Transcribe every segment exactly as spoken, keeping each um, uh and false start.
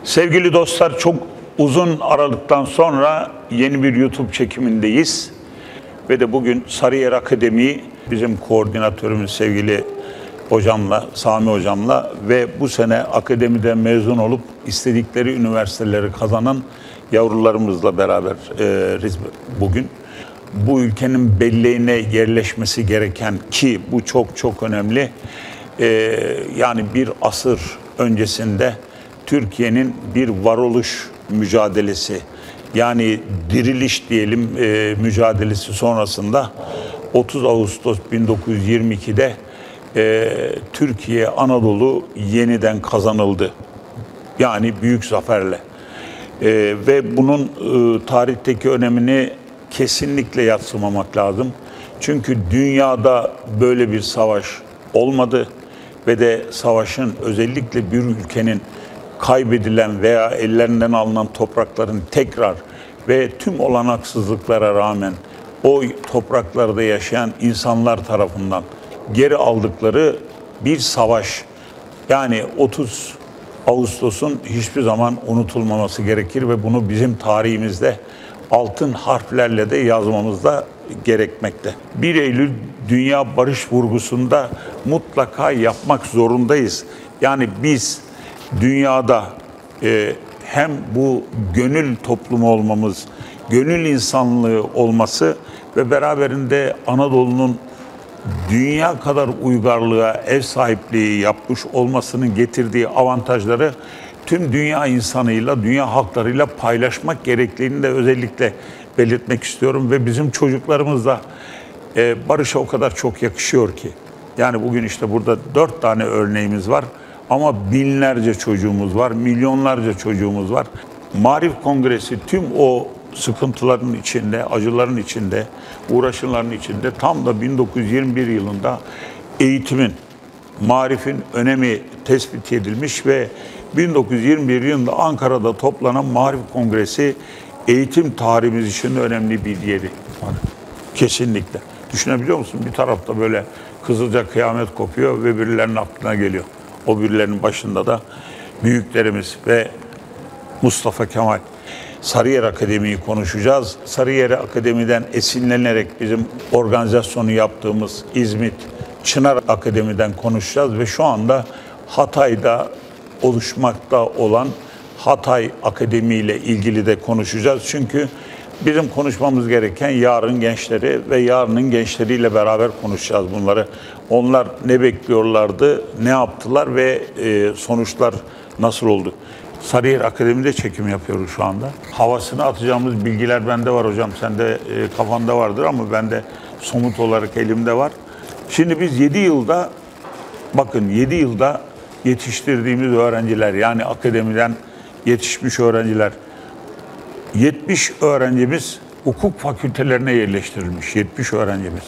Sevgili dostlar, çok uzun aralıktan sonra yeni bir YouTube çekimindeyiz. Ve de bugün Sarıyer Akademi bizim koordinatörümüz sevgili hocamla, Sami hocamla ve bu sene akademiden mezun olup istedikleri üniversiteleri kazanan yavrularımızla beraberiz bugün. Bu ülkenin belleğine yerleşmesi gereken, ki bu çok çok önemli, ee, yani bir asır öncesinde Türkiye'nin bir varoluş mücadelesi, yani diriliş diyelim e, mücadelesi sonrasında otuz Ağustos bin dokuz yüz yirmi iki'de e, Türkiye, Anadolu yeniden kazanıldı. Yani büyük zaferle. E, ve bunun e, tarihteki önemini kesinlikle yadsımamak lazım. Çünkü dünyada böyle bir savaş olmadı ve de savaşın, özellikle bir ülkenin kaybedilen veya ellerinden alınan toprakların tekrar ve tüm olanaksızlıklara rağmen o topraklarda yaşayan insanlar tarafından geri aldıkları bir savaş. Yani otuz Ağustos'un hiçbir zaman unutulmaması gerekir ve bunu bizim tarihimizde altın harflerle de yazmamız da gerekmekte. bir Eylül Dünya Barış vurgusunda mutlaka yapmak zorundayız. Yani biz dünyada e, hem bu gönül toplumu olmamız, gönül insanlığı olması ve beraberinde Anadolu'nun dünya kadar uygarlığa ev sahipliği yapmış olmasının getirdiği avantajları tüm dünya insanıyla, dünya halklarıyla paylaşmak gerektiğini de özellikle belirtmek istiyorum. Ve bizim çocuklarımız da e, barışa o kadar çok yakışıyor ki. Yani bugün işte burada dört tane örneğimiz var. Ama binlerce çocuğumuz var, milyonlarca çocuğumuz var. Marif Kongresi tüm o sıkıntıların içinde, acıların içinde, uğraşıların içinde tam da bin dokuz yüz yirmi bir yılında eğitimin, marifin önemi tespit edilmiş ve bin dokuz yüz yirmi bir yılında Ankara'da toplanan Marif Kongresi eğitim tarihimiz için önemli bir yeri var. Kesinlikle. Düşünebiliyor musun? Bir tarafta böyle Kızılca kıyamet kopuyor ve birilerinin aklına geliyor. O birilerinin başında da büyüklerimiz ve Mustafa Kemal. Sarıyer Akademi'yi konuşacağız. Sarıyer Akademi'den esinlenerek bizim organizasyonu yaptığımız İzmit Çınar Akademi'den konuşacağız ve şu anda Hatay'da oluşmakta olan Hatay Akademi ile ilgili de konuşacağız. Çünkü bizim konuşmamız gereken yarın gençleri ve yarının gençleriyle beraber konuşacağız bunları. Onlar ne bekliyorlardı, ne yaptılar ve e, sonuçlar nasıl oldu? Sarıyer Akademi'de çekim yapıyoruz şu anda. Havasını atacağımız bilgiler bende var hocam. Sende e, kafanda vardır ama bende somut olarak elimde var. Şimdi biz yedi yılda, bakın yedi yılda yetiştirdiğimiz öğrenciler, yani akademiden yetişmiş öğrenciler, yetmiş öğrencimiz hukuk fakültelerine yerleştirilmiş. yetmiş öğrencimiz.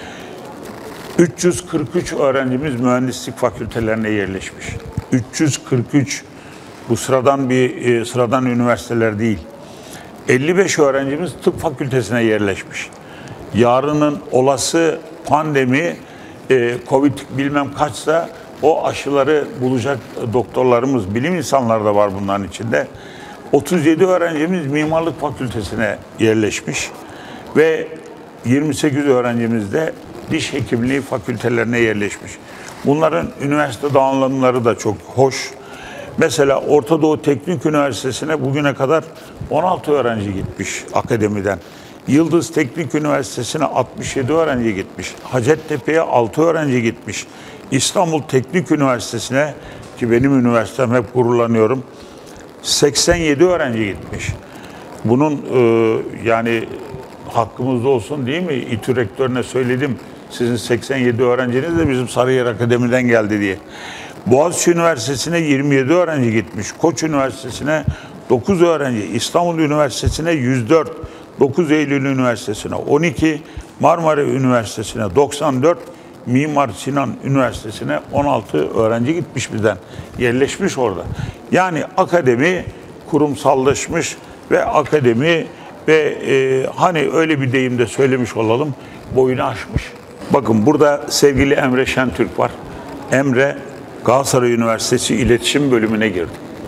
üç yüz kırk üç öğrencimiz mühendislik fakültelerine yerleşmiş. üç yüz kırk üç, bu sıradan bir sıradan üniversiteler değil. elli beş öğrencimiz tıp fakültesine yerleşmiş. Yarının olası pandemi, Covid bilmem kaçsa o aşıları bulacak doktorlarımız, bilim insanları da var bunların içinde. otuz yedi öğrencimiz mimarlık fakültesine yerleşmiş ve yirmi sekiz öğrencimiz de diş hekimliği fakültelerine yerleşmiş. Bunların üniversite dağılımları da çok hoş. Mesela Orta Doğu Teknik Üniversitesi'ne bugüne kadar on altı öğrenci gitmiş akademiden. Yıldız Teknik Üniversitesi'ne altmış yedi öğrenci gitmiş. Hacettepe'ye altı öğrenci gitmiş. İstanbul Teknik Üniversitesi'ne, ki benim üniversitem, hep gururlanıyorum, seksen yedi öğrenci gitmiş. Bunun e, yani hakkımızda olsun değil mi? İTÜ rektörüne söyledim. Sizin seksen yedi öğrenciniz de bizim Sarıyer Akademi'den geldi diye. Boğaziçi Üniversitesi'ne yirmi yedi öğrenci gitmiş. Koç Üniversitesi'ne dokuz öğrenci. İstanbul Üniversitesi'ne yüz dört. dokuz Eylül Üniversitesi'ne on iki. Marmara Üniversitesi'ne doksan dört. Mimar Sinan Üniversitesi'ne on altı öğrenci gitmiş bizden. Yerleşmiş orada. Yani akademi kurumsallaşmış ve akademi ve e, hani öyle bir deyimde söylemiş olalım, boyunu aşmış. Bakın burada sevgili Emre Şentürk var. Emre Galatasaray Üniversitesi İletişim Bölümüne girdi.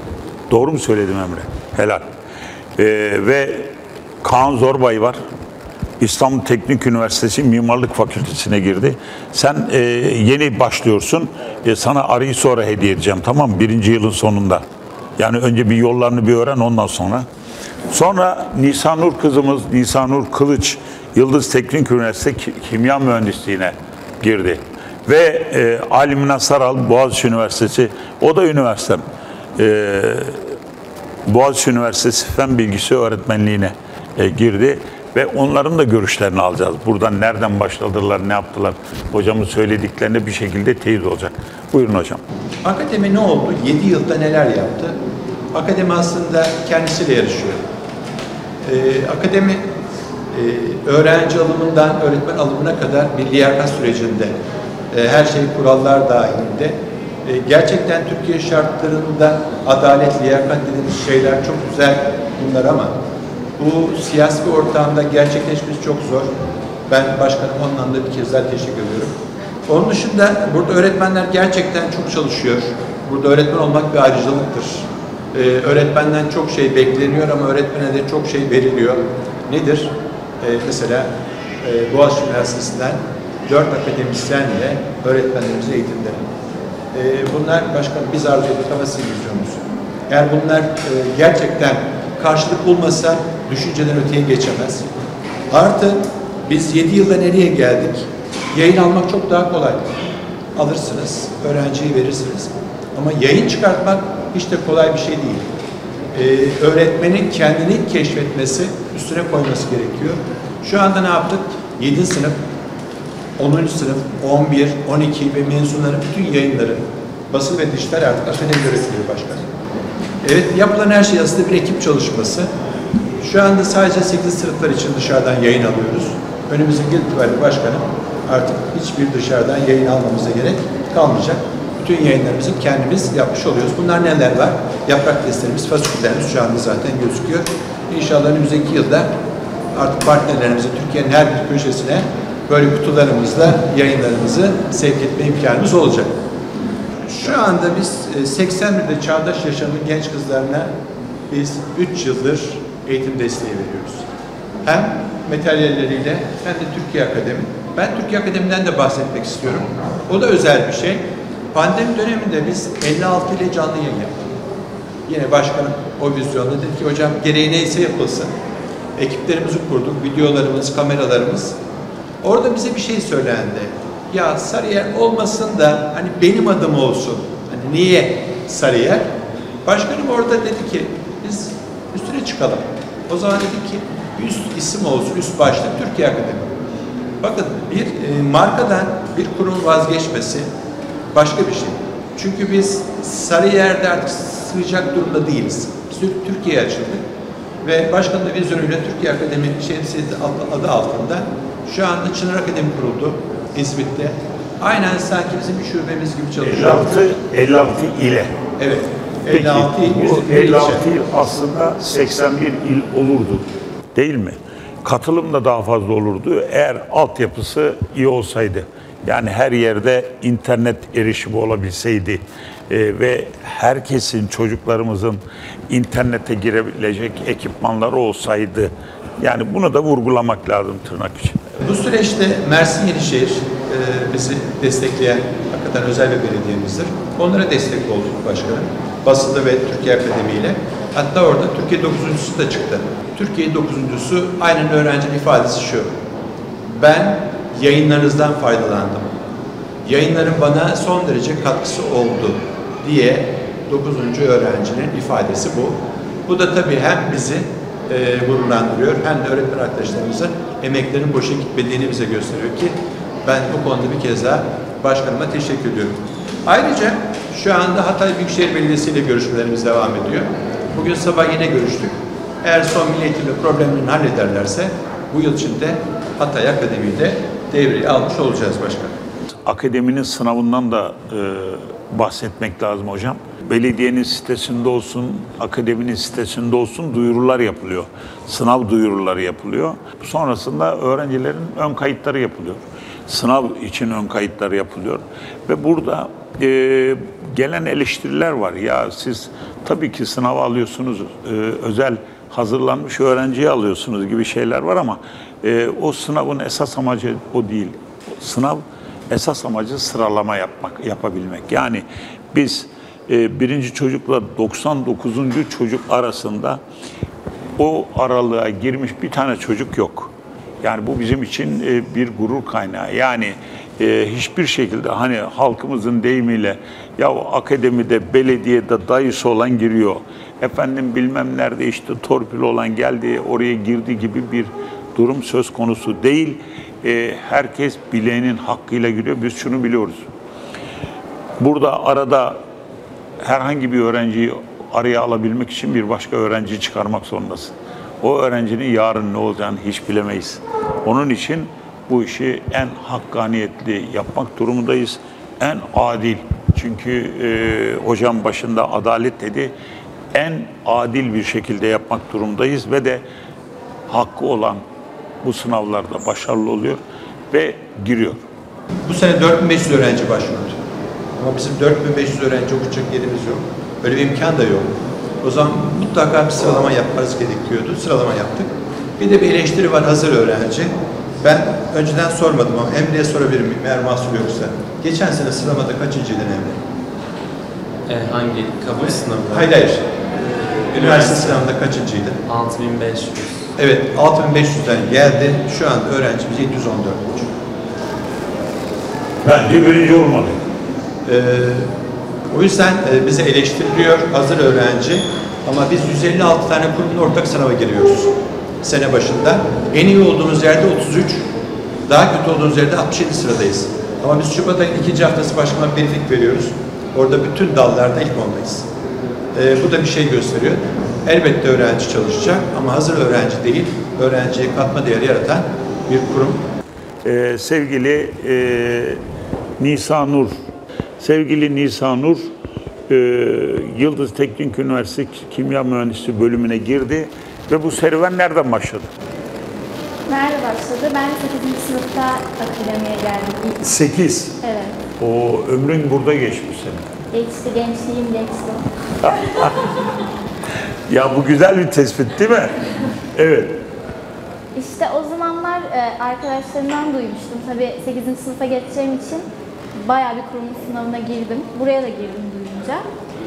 Doğru mu söyledim Emre? Helal. Ee, ve Kaan Zorbay var. İstanbul Teknik Üniversitesi Mimarlık Fakültesine girdi. Sen e, yeni başlıyorsun. E, sana arıyı sonra hediye edeceğim, tamam mı? Birinci yılın sonunda. Yani önce bir yollarını bir öğren, ondan sonra. Sonra Nisanur kızımız, Nisanur Kılıç, Yıldız Teknik Üniversitesi Kimya Mühendisliğine girdi. Ve e, Ali Mine Saral, Boğaziçi Üniversitesi, o da üniversitem. E, Boğaziçi Üniversitesi Fen Bilgisi Öğretmenliğine e, girdi. Ve onların da görüşlerini alacağız. Buradan nereden başladılar, ne yaptılar? Hocamın söylediklerine bir şekilde teyit olacak. Buyurun hocam. Akademi ne oldu? yedi yılda neler yaptı? Akademi aslında kendisiyle yarışıyor. Ee, akademi e, öğrenci alımından öğretmen alımına kadar bir liyakat sürecinde e, her şey kurallar dahilinde e, gerçekten Türkiye şartlarında adalet, liyakat dediğimiz şeyler çok güzel bunlar ama bu siyasi bir ortamda gerçekleşmesi çok zor. Ben başkanım ondan da bir kez daha teşekkür ediyorum. Onun dışında burada öğretmenler gerçekten çok çalışıyor. Burada öğretmen olmak bir ayrıcalıktır. Ee, öğretmenden çok şey bekleniyor ama öğretmene de çok şey veriliyor. Nedir? Ee, mesela e, Boğaziçi Üniversitesi'nden dört akademisyenle öğretmenlerimize eğitimde. Ee, bunlar başkanım biz arzu ettik ama siz vizyonunuz. Eğer bunlar e, gerçekten karşılık bulmasa düşünceden öteye geçemez. Artı biz yedi yılda nereye geldik? Yayın almak çok daha kolay. Alırsınız, öğrenciyi verirsiniz. Ama yayın çıkartmak hiç de kolay bir şey değil. Ee, öğretmenin kendini keşfetmesi, üstüne koyması gerekiyor. Şu anda ne yaptık? yedinci sınıf, onuncu sınıf, on bir, on iki ve mezunların bütün yayınları, basın ve dijital artık akademi öğretiliyor başkanım. Evet, yapılan her şey aslında bir ekip çalışması. Şu anda sadece sekizinci sınıflar için dışarıdan yayın alıyoruz. Önümüzdeki yıl itibariyle başkanım artık hiçbir dışarıdan yayın almamıza gerek kalmayacak. Bütün yayınlarımızı kendimiz yapmış oluyoruz. Bunlar neler var? Yaprak testlerimiz, fasiküllerimiz şu anda zaten gözüküyor. İnşallah önümüzdeki yılda artık partnerlerimize, Türkiye'nin her bir köşesine böyle kutularımızla yayınlarımızı sevk etme imkanımız olacak. Şu anda biz seksen birde Çağdaş Yaşamın genç kızlarına biz üç yıldır eğitim desteği veriyoruz. Hem materyalleriyle hem de Türkiye Akademi. Ben Türkiye Akademi'den de bahsetmek istiyorum. O da özel bir şey. Pandemi döneminde biz elli altı ile canlı yayın yaptık. Yine başkanım o vizyonda dedi ki hocam gereği neyse yapılsın. Ekiplerimizi kurduk, videolarımız, kameralarımız. Orada bize bir şey söylendi. Ya Sarıyer olmasın da hani benim adım olsun. Hani niye Sarıyer? Başkanım orada dedi ki biz üstüne çıkalım. O zaman dedi ki üst isim olsun, üst başlık Türkiye Akademi. Bakın bir e, markadan bir kurum vazgeçmesi başka bir şey. Çünkü biz Sarıyer'de artık sığacak durumda değiliz. Biz Türkiye'ye açıldık. Ve başkanın da vizyonuyla Türkiye Akademi şemsiyesi adı altında şu anda Çınar Akademi kuruldu İzmit'te. Aynen sanki bizim bir şubemiz gibi çalışıyor. elli altı ile. Evet. Peki, elli altı il, bu elli altı il aslında seksen bir il olurdu. Değil mi? Katılım da daha fazla olurdu eğer altyapısı iyi olsaydı. Yani her yerde internet erişimi olabilseydi e, ve herkesin, çocuklarımızın internete girebilecek ekipmanları olsaydı. Yani bunu da vurgulamak lazım tırnak için. Bu süreçte Mersin Yenişehir e, bizi destekleyen hakikaten özel bir belediyemizdir. Onlara destek olduk başkanım. Basında ve Türkiye Akademi ile. Hatta orada Türkiye dokuzuncusu da çıktı. Türkiye dokuzuncusu aynen öğrencinin ifadesi şu. Ben yayınlarınızdan faydalandım. Yayınların bana son derece katkısı oldu diye dokuzuncu öğrencinin ifadesi bu. Bu da tabii hem bizi e, gururlandırıyor hem de öğretmen arkadaşlarımızın emeklerinin boşa gitmediğini bize gösteriyor ki ben bu konuda bir kez daha başkanıma teşekkür ediyorum. Ayrıca şu anda Hatay Büyükşehir Belediyesi ile görüşmelerimiz devam ediyor. Bugün sabah yine görüştük. Eğer son milli eğitimle problemlerini hallederlerse bu yıl içinde Hatay Akademi'yi de devreye almış olacağız başkanım. Akademinin sınavından da e, bahsetmek lazım hocam. Belediyenin sitesinde olsun, akademinin sitesinde olsun duyurular yapılıyor. Sınav duyuruları yapılıyor. Sonrasında öğrencilerin ön kayıtları yapılıyor. Sınav için ön kayıtları yapılıyor. Ve burada e, gelen eleştiriler var. Ya siz tabii ki sınava alıyorsunuz, e, özel hazırlanmış öğrenciyi alıyorsunuz gibi şeyler var ama e, o sınavın esas amacı o değil. Sınav esas amacı sıralama yapmak, yapabilmek. Yani biz e, birinci çocukla doksan dokuzuncu çocuk arasında o aralığa girmiş bir tane çocuk yok. Yani bu bizim için e, bir gurur kaynağı. Yani e, hiçbir şekilde hani halkımızın deyimiyle ya akademide, belediyede dayısı olan giriyor. Efendim bilmem nerede işte torpil olan geldi oraya girdi gibi bir durum söz konusu değil. E, herkes bileğinin hakkıyla giriyor. Biz şunu biliyoruz. Burada arada herhangi bir öğrenciyi araya alabilmek için bir başka öğrenciyi çıkarmak zorundasın. O öğrencinin yarın ne olacağını hiç bilemeyiz. Onun için bu işi en hakkaniyetli yapmak durumundayız. En adil. Çünkü e, hocam başında adalet dedi. En adil bir şekilde yapmak durumundayız ve de hakkı olan bu sınavlarda başarılı oluyor ve giriyor. Bu sene dört bin beş yüz öğrenci başvurdu. Ama bizim dört bin beş yüz öğrenci okutacak yerimiz yok. Öyle bir imkan da yok. O zaman mutlaka bir sıralama yapmanız gerekiyordu. Sıralama yaptık. Bir de bir eleştiri var hazır öğrenci. Ben önceden sormadım ama Emre'ye sorabilir miyim eğer mahsur yoksa? Geçen sene sıralamada kaçıncıydın Emre? E, hangi kabul sınavı? Hayır hayır. Üniversite sınavında kaçıncıydın? altı bin beş yüz. Evet, altı bin beş yüzden geldi. Şu an öğrencimiz yedi yüz on dört buçuk. Bence birinci olmalı. Ee, o yüzden e, bize eleştiriliyor hazır öğrenci. Ama biz yüz elli altı tane kurumun ortak sınava giriyoruz sene başında. En iyi olduğumuz yerde otuz üç, daha kötü olduğumuz yerde altmış yedi sıradayız. Ama biz Şubat ayının ikinci haftası başlama briefing veriyoruz. Orada bütün dallarda ilk ondayız. Ee, bu da bir şey gösteriyor. Elbette öğrenci çalışacak ama hazır öğrenci değil, öğrenciye katma değeri yaratan bir kurum. Ee, sevgili e, Nisa Nur, sevgili Nisa Nur, e, Yıldız Teknik Üniversitesi Kimya Mühendisliği bölümüne girdi ve bu serüven nereden başladı? Nerede başladı? Ben sekizinci sınıfta akademiye geldim. sekiz. Evet. O ömrün burada geçmiş senin. Geçti, gençliğim geçti. Ya bu güzel bir tespit değil mi? Evet. İşte o zamanlar e, arkadaşlarımdan duymuştum. Tabii sekizinci sınıfa geçeceğim için bayağı bir kurum sınavına girdim. Buraya da girdim duyunca.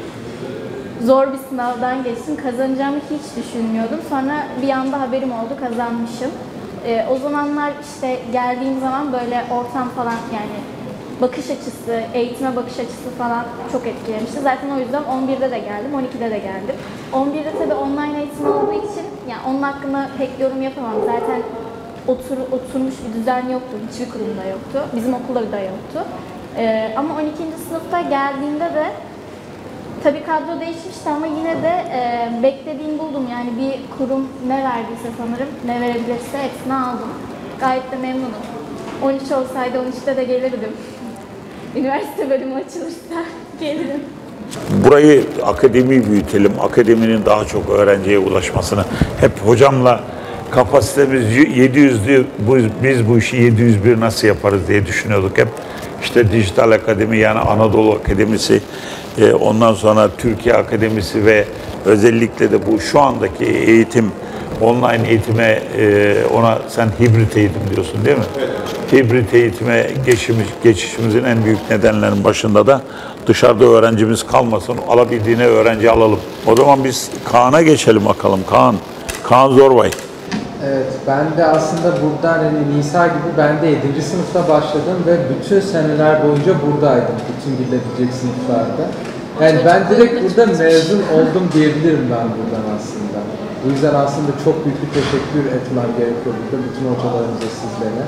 Zor bir sınavdan geçtim. Kazanacağımı hiç düşünmüyordum. Sonra bir anda haberim oldu, kazanmışım. E, o zamanlar işte geldiğim zaman böyle ortam falan yani bakış açısı, eğitime bakış açısı falan çok etkilemişti. Zaten o yüzden on birde de geldim, on ikide de geldim. on birde tabii online eğitim olduğu için yani onun hakkında pek yorum yapamam. Zaten otur, oturmuş bir düzen yoktu, hiçbir kurumda yoktu. Bizim okulda da yoktu. Ee, ama on ikinci sınıfta geldiğimde de tabii kadro değişmişti ama yine de e, beklediğim buldum. Yani bir kurum ne verdiyse sanırım, ne verebilirse hepsini aldım. Gayet de memnunum. on üç olsaydı on üçte de gelirdim. Üniversite bölümü açılırsa gelirim. Burayı akademiyi büyütelim, akademinin daha çok öğrenciye ulaşmasını. Hep hocamla kapasitemiz yedi yüzdü, biz bu işi yedi yüz bir nasıl yaparız diye düşünüyorduk hep. İşte Dijital Akademi yani Anadolu Akademisi, ondan sonra Türkiye Akademisi ve özellikle de bu şu andaki eğitim, online eğitime, ona sen hibrit eğitim diyorsun değil mi? Evet. Hibrit eğitime geçişimiz, geçişimizin en büyük nedenlerinin başında da dışarıda öğrencimiz kalmasın, alabildiğine öğrenci alalım. O zaman biz Kaan'a geçelim bakalım. Kaan, Kaan Zorbay. Evet, ben de aslında buradan hani Nisa gibi ben de yedinci sınıfta başladım ve bütün seneler boyunca buradaydım. Bütün gidebilecek sınıflarda. Yani ben direkt burada mezun oldum diyebilirim ben buradan aslında. Bu yüzden aslında çok büyük bir teşekkür etmem gerekiyor burada bütün hocalarımıza, sizlere.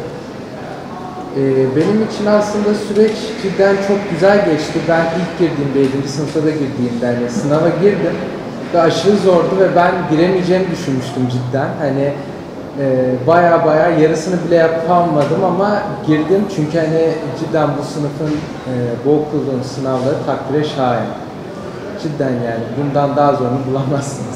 Ee, benim için aslında süreç cidden çok güzel geçti. Ben ilk girdiğimde, yedinci sınıfta da girdiğimde hani sınava girdim ve aşırı zordu ve ben giremeyeceğimi düşünmüştüm cidden. Hani e, baya baya yarısını bile yapamadım ama girdim çünkü hani cidden bu sınıfın, e, bu okulun sınavları takdire şayan. Cidden yani bundan daha zorunu bulamazsınız.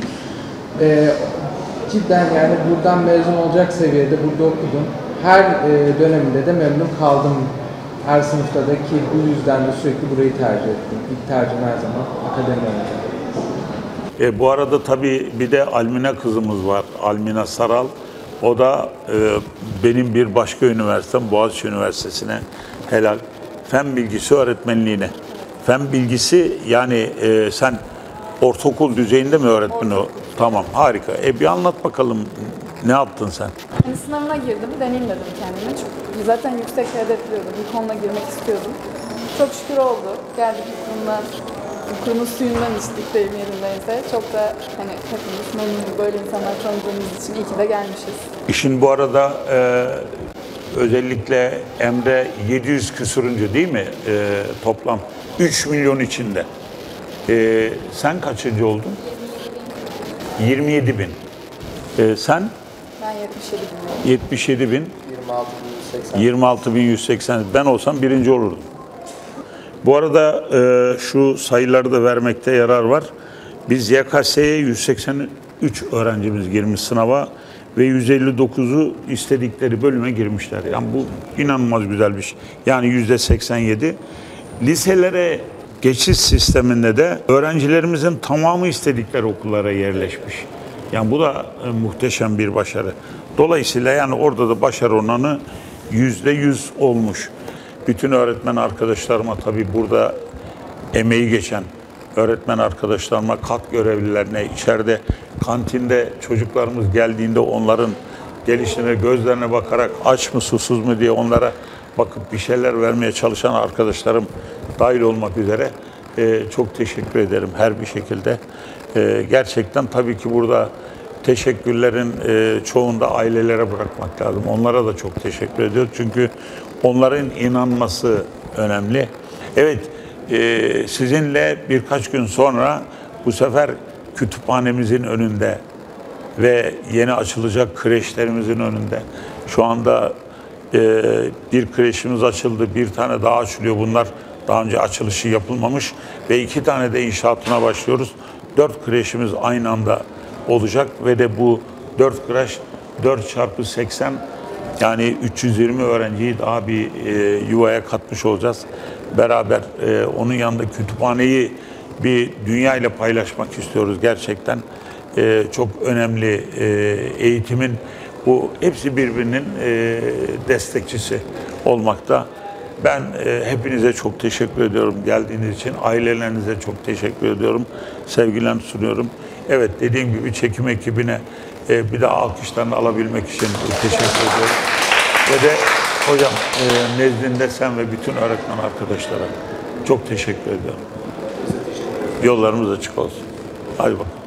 e, cidden yani buradan mezun olacak seviyede burada okudum. Her e, döneminde de memnun kaldım Her sınıfta da ki bu yüzden de sürekli burayı tercih ettim. İlk tercihim her zaman akademi oldu. E, bu arada tabii bir de Almina kızımız var. Almina Saral. O da e, benim bir başka üniversitem, Boğaziçi Üniversitesi'ne helal. Fen bilgisi öğretmenliğine. Fen bilgisi yani e, sen ortaokul düzeyinde mi öğretmen o? Tamam, harika. E bir anlat bakalım, ne yaptın sen? Yani sınavına girdim, deneyim dedim kendime. Çünkü zaten yüksek hedefliyordum, bir konuda girmek istiyordum. Çok şükür oldu. Geldik bu kurumdan, bu kurumun suyundan içtik deyim yerindeyse. Çok da hani hepimiz memnunuz, böyle insanlar tanıdığımız için iyi ki de gelmişiz. İşin bu arada e, özellikle Emre yedi yüz küsuruncu değil mi e, toplam? üç milyon içinde. E, sen kaçıncı oldun? yirmi yedi bin. E, sen? Ben yetmiş yedi bin. yetmiş yedi bin. yirmi altı bin yüz seksen. Ben olsam birinci olurdum. Bu arada e, şu sayıları da vermekte yarar var. Biz Y K S'ye yüz seksen üç öğrencimiz girmiş sınava ve yüz elli dokuzu istedikleri bölüme girmişler. Yani bu inanılmaz güzel bir şey. Yani yüzde seksen yedi. Liselere geçiş sisteminde de öğrencilerimizin tamamı istedikleri okullara yerleşmiş. Yani bu da e, muhteşem bir başarı. Dolayısıyla yani orada da başarı oranı yüzde yüz olmuş. Bütün öğretmen arkadaşlarıma, tabii burada emeği geçen öğretmen arkadaşlarıma, kat görevlilerine, içeride kantinde çocuklarımız geldiğinde onların gelişine, gözlerine bakarak aç mı susuz mu diye onlara bakıp bir şeyler vermeye çalışan arkadaşlarım dahil olmak üzere e, çok teşekkür ederim her bir şekilde. E, gerçekten tabii ki burada teşekkürlerin e, çoğunu da ailelere bırakmak lazım. Onlara da çok teşekkür ediyoruz. Çünkü onların inanması önemli. Evet, e, sizinle birkaç gün sonra bu sefer kütüphanemizin önünde ve yeni açılacak kreşlerimizin önünde. Şu anda e, bir kreşimiz açıldı, bir tane daha açılıyor. Bunlar daha önce açılışı yapılmamış ve iki tane de inşaatına başlıyoruz. Dört kreşimiz aynı anda olacak ve de bu dört kreş dört çarpı seksen yani üç yüz yirmi öğrenciyi daha bir e, yuvaya katmış olacağız. Beraber e, onun yanında kütüphaneyi bir dünya ile paylaşmak istiyoruz gerçekten. E, çok önemli e, eğitimin bu hepsi birbirinin e, destekçisi olmakta. Ben e, hepinize çok teşekkür ediyorum geldiğiniz için. Ailelerinize çok teşekkür ediyorum. Sevgilerimi sunuyorum. Evet, dediğim gibi çekim ekibine e, bir daha alkışlarını alabilmek için teşekkür ediyorum. Ve de hocam e, nezdinde sen ve bütün öğretmen arkadaşlara çok teşekkür ediyorum. Yollarımız açık olsun. Hadi bakalım.